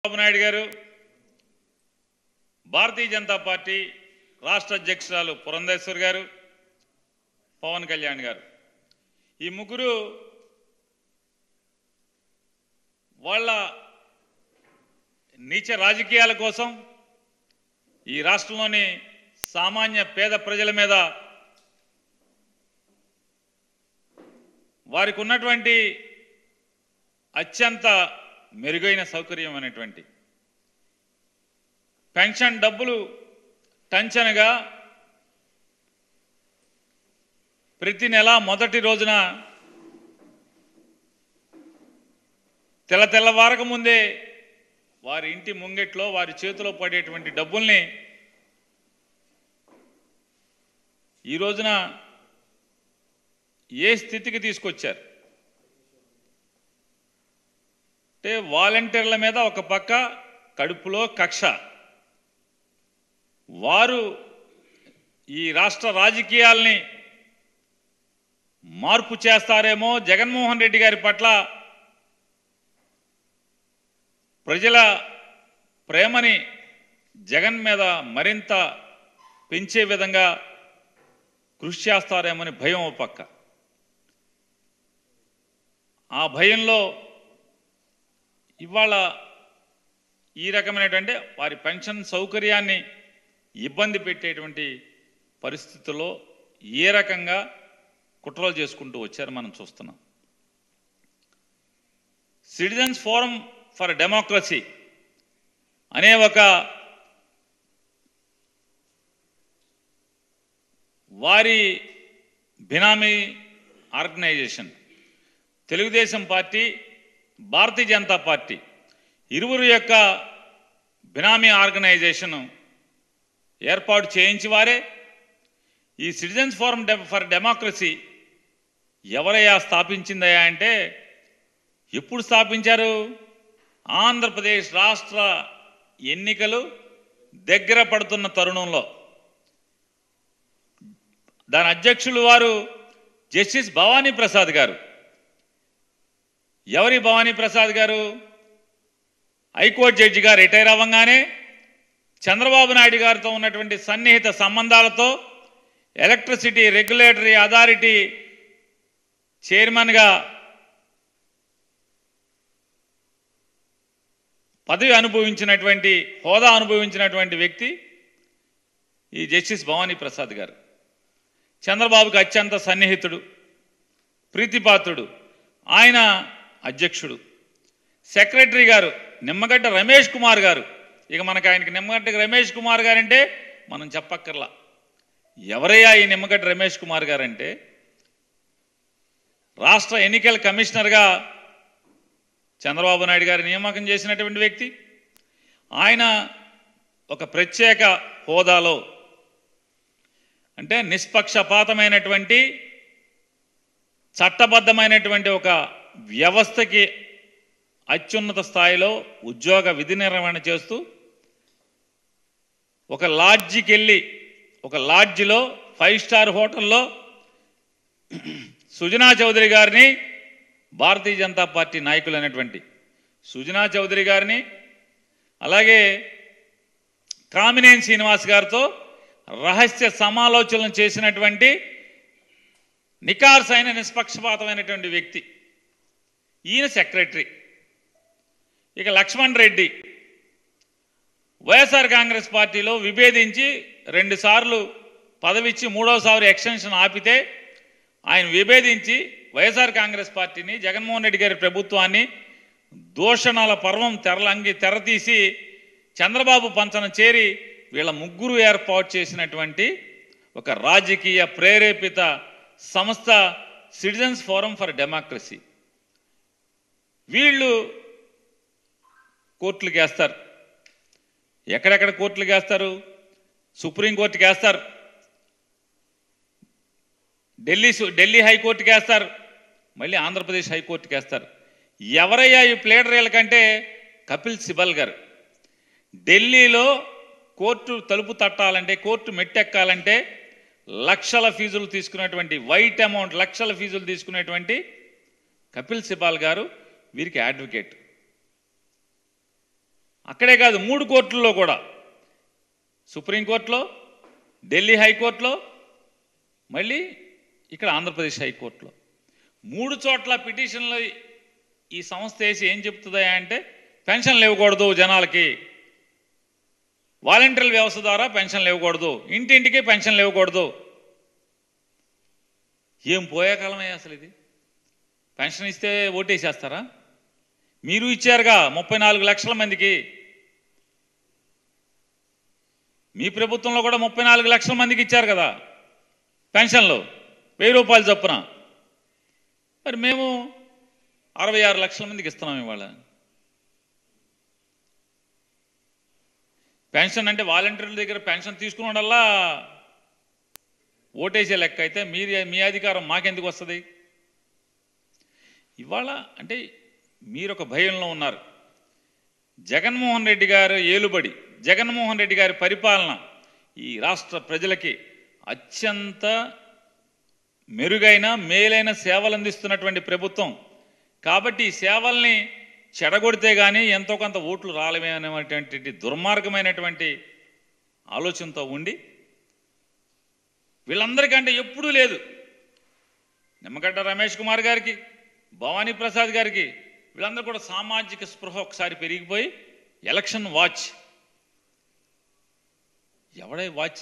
చంద్రబాబు నాయుడు గారు, భారతీయ జనతా పార్టీ రాష్ట్ర అధ్యక్షురాలు పురంధేశ్వర్ గారు, పవన్ కళ్యాణ్ గారు, ఈ ముగ్గురు వాళ్ళ నీచ రాజకీయాల కోసం ఈ రాష్ట్రంలోని సామాన్య పేద ప్రజల మీద వారికి ఉన్నటువంటి అత్యంత మెరుగైన సౌకర్యమైనటువంటి పెన్షన్ డబ్బులు టంచనగా ప్రతి నెల మొదటి రోజున తెల్లవారక ముందే వారి ఇంటి ముంగెట్లో వారి చేతిలో పడేటువంటి డబ్బుల్ని ఈ రోజున ఏ స్థితికి తీసుకొచ్చారు అంటే వాలంటీర్ల మీద ఒక పక్క కడుపులో కక్ష, వారు ఈ రాష్ట్ర రాజకీయాల్ని మార్పు చేస్తారేమో, జగన్మోహన్ రెడ్డి గారి పట్ల ప్రజల ప్రేమని జగన్ మీద మరింత పెంచే విధంగా కృషి చేస్తారేమని భయం ఓ పక్క. ఆ భయంలో ఇవాళ ఈ రకమైనటువంటి వారి పెన్షన్ సౌకర్యాన్ని ఇబ్బంది పెట్టేటువంటి పరిస్థితుల్లో ఏ రకంగా కుట్రలు చేసుకుంటూ వచ్చారు మనం చూస్తున్నాం. సిటిజన్స్ ఫోరం ఫర్ డెమోక్రసీ అనే ఒక వారి benami organization, Telugu Desam party, Bharatiya Janata party ఇరువురు యొక్క బినామీ ఆర్గనైజేషన్ ఏర్పాటు చేయించి వారే ఈ సిటిజన్స్ ఫోరం ఫర్ డెమోక్రసీ ఎవరయ్యా స్థాపించిందయ్యా అంటే, ఎప్పుడు స్థాపించారు? ఆంధ్రప్రదేశ్ రాష్ట్ర ఎన్నికలు దగ్గర పడుతున్న తరుణంలో దాని అధ్యక్షులు వారు జస్టిస్ భవానీ ప్రసాద్ గారు. ఎవరి భవానీ ప్రసాద్ గారు? హైకోర్టు జడ్జిగా రిటైర్ అవ్వగానే చంద్రబాబు నాయుడు గారితో ఉన్నటువంటి సన్నిహిత సంబంధాలతో ఎలక్ట్రిసిటీ రెగ్యులేటరీ అథారిటీ చైర్మన్గా పదవి అనుభవించినటువంటి, హోదా అనుభవించినటువంటి వ్యక్తి ఈ జస్టిస్ భవానీ ప్రసాద్ గారు. చంద్రబాబుకి అత్యంత సన్నిహితుడు, ప్రీతిపాత్రుడు. ఆయన అధ్యక్షుడు. సెక్రటరీ గారు నిమ్మగడ్డ రమేష్ కుమార్ గారు. ఇక మనకు ఆయనకి నిమ్మగడ్డ రమేష్ కుమార్ గారంటే మనం చెప్పక్కర్లా. ఎవరయ్యా ఈ నిమ్మగడ్డ రమేష్ కుమార్ గారంటే, రాష్ట్ర ఎన్నికల కమిషనర్గా చంద్రబాబు నాయుడు గారు నియామకం చేసినటువంటి వ్యక్తి. ఆయన ఒక ప్రత్యేక హోదాలో, అంటే నిష్పక్షపాతమైనటువంటి చట్టబద్ధమైనటువంటి ఒక వ్యవస్థకి అత్యున్నత స్థాయిలో ఉద్యోగ విధి నిర్వహణ చేస్తూ ఒక లాడ్జికి వెళ్ళి, ఒక లాడ్జిలో 5 స్టార్ హోటల్లో సుజనా చౌదరి గారిని, భారతీయ జనతా పార్టీ నాయకులైనటువంటి సుజనా చౌదరి గారిని, అలాగే కామినేని శ్రీనివాస్ గారితో రహస్య సమాలోచనలు చేసినటువంటి నికార్సైన నిష్పక్షపాతమైనటువంటి వ్యక్తి. ఈయన సెక్రటరీ. ఇక లక్ష్మణ్ రెడ్డి వైఎస్ఆర్ కాంగ్రెస్ పార్టీలో విభేదించి 2 సార్లు పదవిచ్చి 3వసారి ఎక్స్టెన్షన్ ఆపితే ఆయన విభేదించి వైఎస్ఆర్ కాంగ్రెస్ పార్టీని, జగన్మోహన్ రెడ్డి గారి ప్రభుత్వాన్ని దూషణల పర్వం తెరతీసి చంద్రబాబు పంచన చేరి వీళ్ళ ముగ్గురు ఏర్పాటు చేసినటువంటి ఒక రాజకీయ ప్రేరేపిత సంస్థ సిటిజన్స్ ఫోరం ఫర్ డెమోక్రసీ. వీళ్ళు కోర్టులకు వేస్తారు. ఎక్కడెక్కడ కోర్టులకు వేస్తారు? సుప్రీంకోర్టుకి వేస్తారు, ఢిల్లీ హైకోర్టుకి వేస్తారు, మళ్ళీ ఆంధ్రప్రదేశ్ హైకోర్టుకి వేస్తారు. ఎవరయ్యా ఈ ప్లేడరీల కంటే? కపిల్ సిబల్ గారు. ఢిల్లీలో కోర్టు తలుపు తట్టాలంటే, కోర్టు మెట్టెక్కాలంటే లక్షల ఫీజులు తీసుకునేటువంటి, వైట్ అమౌంట్ లక్షల ఫీజులు తీసుకునేటువంటి కపిల్ సిబాల్ గారు వీరికి అడ్వకేట్. అక్కడే కాదు 3 కోర్టుల్లో కూడా, సుప్రీంకోర్టులో, ఢిల్లీ హైకోర్టులో, మళ్ళీ ఇక్కడ ఆంధ్రప్రదేశ్ హైకోర్టులో 3 చోట్ల పిటిషన్లు ఈ సంస్థ వేసి ఏం చెప్తుందా అంటే పెన్షన్లు ఇవ్వకూడదు, జనాలకి వాలంటీర్ల వ్యవస్థ ద్వారా పెన్షన్లు ఇవ్వకూడదు, ఇంటింటికి పెన్షన్లు ఇవ్వకూడదు. ఏం పోయే కాలమే అసలు ఇది. పెన్షన్ ఇస్తే ఓటేసేస్తారా? మీరు ఇచ్చారుగా 34 లక్షల మందికి. మీ ప్రభుత్వంలో కూడా 34 లక్షల మందికి ఇచ్చారు కదా పెన్షన్లు, 1000 రూపాయలు చొప్పున. మరి మేము 66 లక్షల మందికి ఇస్తున్నాం ఇవాళ. పెన్షన్ అంటే వాలంటీర్ల దగ్గర పెన్షన్ తీసుకున్నోడల్లా ఓటేసే లెక్క అయితే మీ అధికారం మాకెందుకు వస్తుంది? ఇవాళ అంటే మీరు ఒక భయంలో ఉన్నారు. జగన్మోహన్ రెడ్డి గారు ఏలుబడి, జగన్మోహన్ రెడ్డి గారి పరిపాలన ఈ రాష్ట్ర ప్రజలకి అత్యంత మెరుగైన మేలైన సేవలు అందిస్తున్నటువంటి ప్రభుత్వం. కాబట్టి ఈ సేవల్ని చెడగొడితే కానీ ఎంతో కొంత ఓట్లు రాలేమే అనేటువంటి దుర్మార్గమైనటువంటి ఆలోచనతో ఉండి వీళ్ళందరికంటే ఎప్పుడూ లేదు. నిమ్మగడ్డ రమేష్ కుమార్ గారికి, భవానీ ప్రసాద్ గారికి, వీళ్ళందరూ కూడా సామాజిక స్పృహ ఒకసారి పెరిగిపోయి ఎలక్షన్ వాచ్. ఎవడై వాచ్?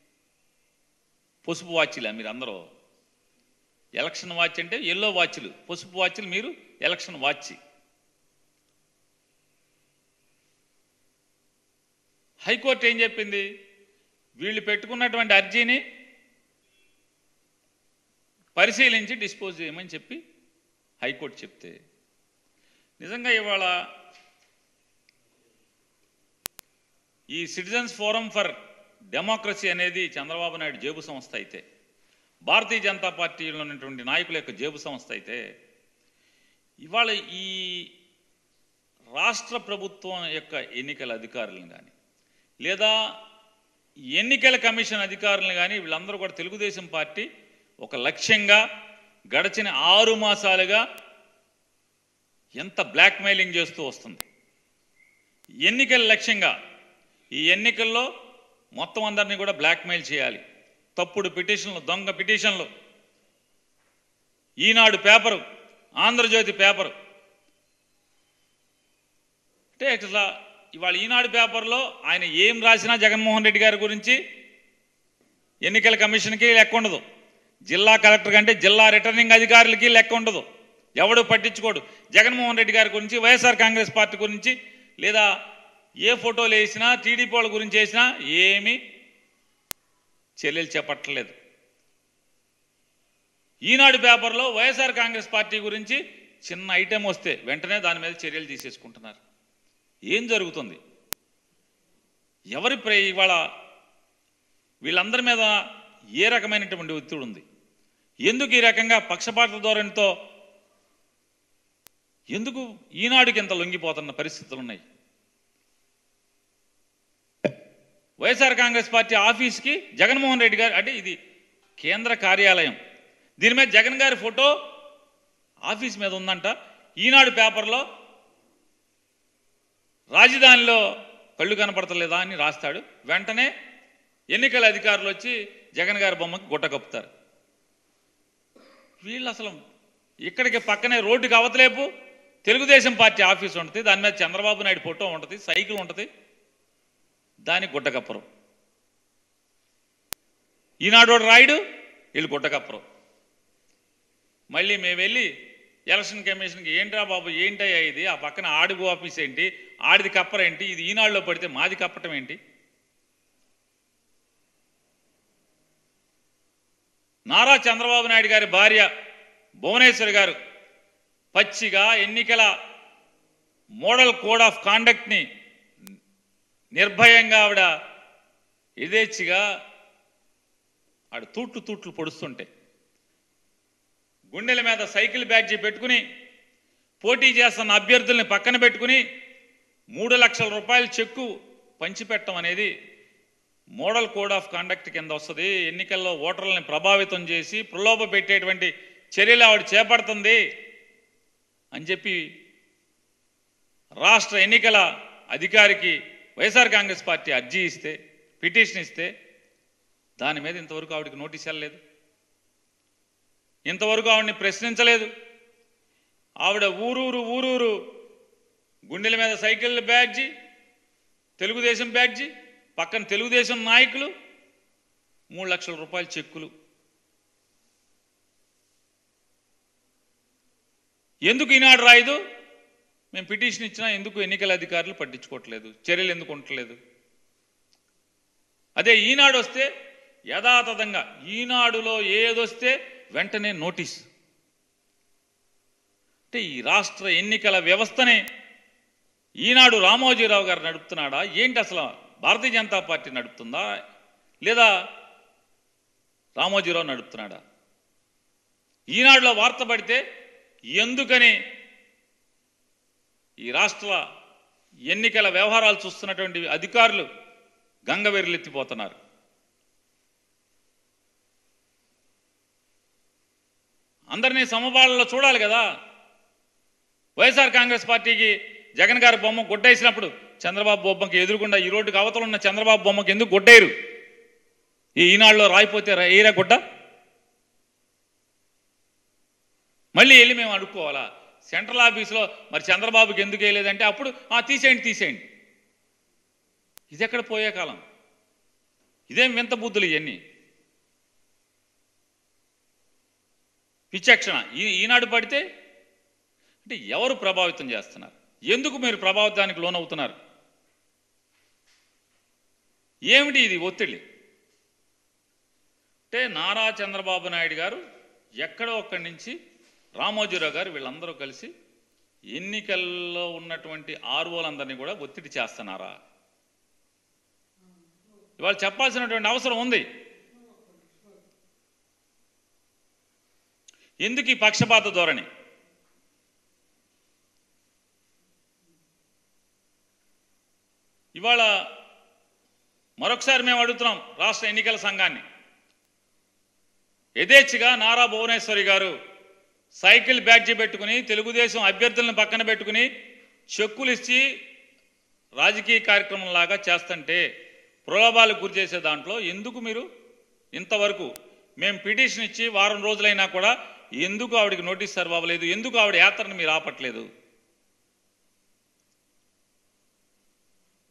పసుపు వాచ్లే మీరు అందరూ. ఎలక్షన్ వాచ్ అంటే ఎల్లో వాచ్లు, పసుపు వాచ్లు మీరు ఎలక్షన్ వాచ్. హైకోర్టు ఏం చెప్పింది? వీళ్ళు పెట్టుకున్నటువంటి అర్జీని పరిశీలించి డిస్పోజ్ చేయమని చెప్పి హైకోర్టు చెప్తే, నిజంగా ఇవాళ ఈ సిటిజన్స్ ఫోరం ఫర్ డెమోక్రసీ అనేది చంద్రబాబు నాయుడు జేబు సంస్థ అయితే, భారతీయ జనతా పార్టీలో ఉన్నటువంటి నాయకుల యొక్క జేబు సంస్థ అయితే, ఇవాళ ఈ రాష్ట్ర ప్రభుత్వం యొక్క ఎన్నికల అధికారులను కానీ లేదా ఎన్నికల కమిషన్ అధికారులను కానీ వీళ్ళందరూ కూడా తెలుగుదేశం పార్టీ ఒక లక్ష్యంగా గడిచిన 6 మాసాలుగా ఎంత బ్లాక్మెయిలింగ్ చేస్తూ వస్తుంది. ఎన్నికల లక్ష్యంగా ఈ ఎన్నికల్లో మొత్తం అందరినీ కూడా బ్లాక్మెయిల్ చేయాలి. తప్పుడు పిటిషన్లు, దొంగ పిటిషన్లు, ఈనాడు పేపరు, ఆంధ్రజ్యోతి పేపరు అంటే ఇట్లా ఇవాళ ఈనాడు పేపర్లో ఆయన ఏం రాసినా జగన్మోహన్ రెడ్డి గారి గురించి ఎన్నికల కమిషన్కి లెక్క ఉండదు, జిల్లా కలెక్టర్ కంటే జిల్లా రిటర్నింగ్ అధికారులకి లెక్క ఉండదు, ఎవడు పట్టించుకోడు. జగన్మోహన్ రెడ్డి గారి గురించి, వైఎస్ఆర్ కాంగ్రెస్ పార్టీ గురించి, లేదా ఏ ఫోటోలు వేసినా టీడీపీ వాళ్ళ గురించి వేసినా ఏమీ చర్యలు చేపట్టలేదు. ఈనాడు పేపర్లో వైఎస్ఆర్ కాంగ్రెస్ పార్టీ గురించి చిన్న ఐటెం వస్తే వెంటనే దాని మీద చర్యలు తీసేసుకుంటున్నారు. ఏం జరుగుతుంది? ఎవరి ఇవాళ వీళ్ళందరి మీద ఏ రకమైనటువంటి ఒత్తిడి ఉంది? ఎందుకు ఈ రకంగా పక్షపాత ధోరణితో ఎందుకు ఈనాడుకి ఇంత లొంగిపోతున్న పరిస్థితులు ఉన్నాయి? వైఎస్ఆర్ కాంగ్రెస్ పార్టీ ఆఫీస్కి జగన్మోహన్ రెడ్డి గారు, అంటే ఇది కేంద్ర కార్యాలయం, దీని మీద జగన్ గారి ఫోటో ఆఫీస్ మీద ఉందంట. ఈనాడు పేపర్లో రాజధానిలో కళ్ళు కనపడతలేదా అని రాస్తాడు. వెంటనే ఎన్నికల అధికారులు వచ్చి జగన్ గారి బొమ్మకి గుట్ట కప్పుతారు. వీళ్ళు అసలు ఇక్కడికి పక్కనే రోడ్డుకి అవతలేపు తెలుగుదేశం పార్టీ ఆఫీస్ ఉంటుంది, దాని మీద చంద్రబాబు నాయుడు ఫోటో ఉంటుంది, సైకిల్ ఉంటుంది, దానికి గుట్ట కప్పరు. ఈనాడు రాయుడు, వీళ్ళు గుట్ట కప్పరు. మళ్ళీ మేము వెళ్ళి ఎలక్షన్ కమిషన్కి ఏంట్రా బాబు ఏంటయ్యా ఇది, ఆ పక్కన ఆడిగో ఆఫీస్ ఏంటి, ఆడిది కప్పరేంటి, ఇది ఈనాడులో పడితే మాది కప్పటం ఏంటి? నారా చంద్రబాబు నాయుడు గారి భార్య భువనేశ్వర్ గారు పచ్చిగా ఎన్నికల మోడల్ కోడ్ ఆఫ్ కాండక్ట్ని నిర్భయంగా ఆవిడ యథేచ్ఛగా ఆవిడ తూట్లు పొడుస్తుంటే గుండెల మీద సైకిల్ బ్యాడ్జీ పెట్టుకుని పోటీ చేస్తున్న అభ్యర్థుల్ని పక్కన పెట్టుకుని 3 లక్షల రూపాయల చెక్కు పంచిపెట్టడం అనేది మోడల్ కోడ్ ఆఫ్ కాండక్ట్ కింద వస్తుంది. ఎన్నికల్లో ఓటర్లని ప్రభావితం చేసి ప్రలోభ పెట్టేటువంటి చర్యలు ఆవిడ చేపడుతుంది అని చెప్పి రాష్ట్ర ఎన్నికల అధికారికి వైఎస్ఆర్ కాంగ్రెస్ పార్టీ అర్జీ ఇస్తే, పిటిషన్ ఇస్తే దాని మీద ఇంతవరకు ఆవిడకి నోటీస్ వెళ్ళలేదు, ఇంతవరకు ఆవిడని ప్రశ్నించలేదు. ఆవిడ ఊరూరు గుండెల మీద సైకిల్ బ్యాడ్జి, తెలుగుదేశం బ్యాడ్జి, పక్కన తెలుగుదేశం నాయకులు, 3 లక్షల రూపాయల చెక్కులు. ఎందుకు ఈనాడు రాయదు? మేము పిటిషన్ ఇచ్చినా ఎందుకు ఎన్నికల అధికారులు పట్టించుకోవట్లేదు, చర్యలు ఎందుకు ఉండట్లేదు? అదే ఈనాడు వస్తే యథాతథంగా, ఈనాడులో ఏదొస్తే వెంటనే నోటీస్. అంటే ఈ రాష్ట్ర ఎన్నికల వ్యవస్థనే ఈనాడు రామోజీరావు గారు నడుపుతున్నాడా ఏంటి? అసలు భారతీయ జనతా పార్టీ నడుపుతుందా లేదా రామోజీరావు నడుపుతున్నాడా? ఈనాడులో వార్త పడితే ఎందుకని ఈ రాష్ట్ర ఎన్నికల వ్యవహారాలు చూస్తున్నటువంటి అధికారులు గంగవెర్రెత్తిపోతున్నారు. అందరినీ సమపాలలో చూడాలి కదా. వైఎస్ఆర్ కాంగ్రెస్ పార్టీకి జగన్ గారి బొమ్మ గుడ్డేసినప్పుడు చంద్రబాబు బొమ్మకి ఎదురుకుండా ఈ రోడ్డుకి అవతల ఉన్న చంద్రబాబు బొమ్మకి ఎందుకు గుడ్డేరు? ఈ ఈనాడులో రాయిపోతే ఏరా గుడ్డ? మళ్ళీ వెళ్ళి మేము అడుక్కోవాలా? సెంట్రల్ ఆఫీస్లో మరి చంద్రబాబుకి ఎందుకు వేయలేదంటే అప్పుడు తీసేయండి. ఇది ఎక్కడ పోయే కాలం? ఇదేం వింత బుద్ధులు ఇవన్నీ? విచక్షణ ఈనాడు పడితే అంటే ఎవరు ప్రభావితం చేస్తున్నారు? ఎందుకు మీరు ప్రభావితానికి లోనవుతున్నారు? ఏమిటి ఇది ఒత్తిడి? అంటే నారా చంద్రబాబు నాయుడు గారు ఎక్కడో ఒక్కడి నుంచి రామోజీరావు గారు వీళ్ళందరూ కలిసి ఎన్నికల్లో ఉన్నటువంటి ఆర్ఓలందరినీ కూడా ఒత్తిడి చేస్తున్నారా? ఇవాళ చెప్పాల్సినటువంటి అవసరం ఉంది. ఎందుకు ఈ పక్షపాత ధోరణి? ఇవాళ మరొకసారి మేము అడుగుతున్నాం రాష్ట్ర ఎన్నికల సంఘాన్ని. యథేచ్ఛగా నారా భువనేశ్వరి గారు సైకిల్ బ్యాడ్జీ పెట్టుకుని తెలుగుదేశం అభ్యర్థులను పక్కన పెట్టుకుని చెక్కులు ఇచ్చి రాజకీయ కార్యక్రమం లాగా చేస్తుంటే ప్రలోభాలకు గురి చేసే దాంట్లో ఎందుకు మీరు ఇంతవరకు మేము పిటిషన్ ఇచ్చి వారం రోజులైనా కూడా ఎందుకు ఆవిడకి నోటీస్ సర్వ్ అవ్వలేదు? ఎందుకు ఆవిడ యాత్రను మీరు ఆపట్లేదు?